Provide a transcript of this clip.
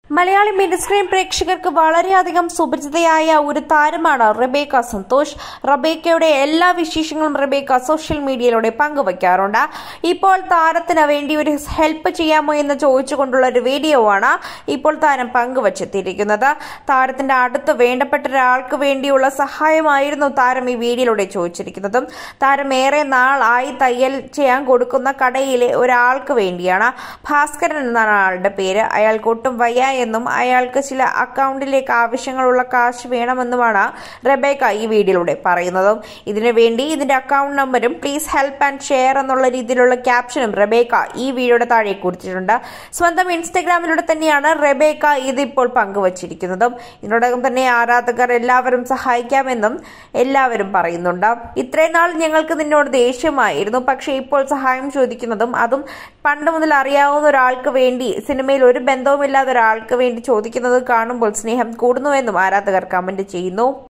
Malayali mini screen പ്രേക്ഷകർക്ക് വളരെയധികം സുപരിചിതയായ ഒരു താരമാണ് റെബേക്ക സന്തോഷ്. റെബേക്കയുടെ എല്ലാ വിശേഷങ്ങളും റെബേക്ക സോഷ്യൽ മീഡിയയിലൂടെ പങ്കുവയ്ക്കാറുണ്ട്. ഇപ്പോൾ താരത്തിന് വേണ്ടി ഒരു ഹെൽപ്പ് ചെയ്യാമോ എന്ന് ചോദിച്ചുകൊണ്ടുള്ള ഒരു വീഡിയോ ആണ് ഇപ്പോൾ താരം പങ്കുവച്ചെത്തിയിരിക്കുന്നത്. താരത്തിന്റെ അടുത്ത് വേണ്ടപ്പെട്ട ഒരാൾക്ക് വേണ്ടിയുള്ള സഹായമായിരുന്നു താരം ഈ വീഡിയോയിലൂടെ ചോദിച്ചിരിക്കുന്നതും. താരം ഏറെ നാളായി തയ്യൽ ചെയ്യാൻ കൊടുക്കുന്ന കടയിലെ ഒരാൾക്ക് വേണ്ടിയാണ്. ഭാസ്കരൻ എന്നാണ് ആളുടെ പേര്. അയാൾക്ക് ഒട്ടും വയ്യ എന്നും അയാൾക്ക് ചില അക്കൗണ്ടിലേക്ക് ആവശ്യങ്ങളുള്ള കാശ് വേണമെന്നുമാണ് റെബേക്ക ഈ വീഡിയോയിലൂടെ പറയുന്നതും. ഇതിനുവേണ്ടി ഇതിന്റെ അക്കൗണ്ട് നമ്പറും പ്ലീസ് ഹെൽപ്പ് ആൻഡ് ഷെയർ എന്നുള്ള രീതിയിലുള്ള ക്യാപ്ഷനും റെബേക്ക ഈ വീഡിയോയുടെ താഴെ കുറിച്ചിട്ടുണ്ട്. സ്വന്തം ഇൻസ്റ്റഗ്രാമിലൂടെ തന്നെയാണ് റെബേക്ക ഇതിപ്പോൾ പങ്കുവച്ചിരിക്കുന്നതും. ഇതിനോടകം തന്നെ ആരാധകർ എല്ലാവരും സഹായിക്കാമെന്നും എല്ലാവരും പറയുന്നുണ്ട്. ഇത്രയും നാൾ ഞങ്ങൾക്ക് നിന്നോട് ദേഷ്യമായിരുന്നു, പക്ഷെ ഇപ്പോൾ സഹായം ചോദിക്കുന്നതും അതും പണ്ട് മുതൽ അറിയാവുന്ന ഒരാൾക്ക് വേണ്ടി, സിനിമയിൽ ഒരു ബന്ധവുമില്ലാത്ത ഒരാൾക്ക് വേണ്ടി ചോദിക്കുന്നത് കാണുമ്പോൾ സ്നേഹം കൂടുന്നുവെന്നും ആരാധകർ കമന്റ് ചെയ്യുന്നു.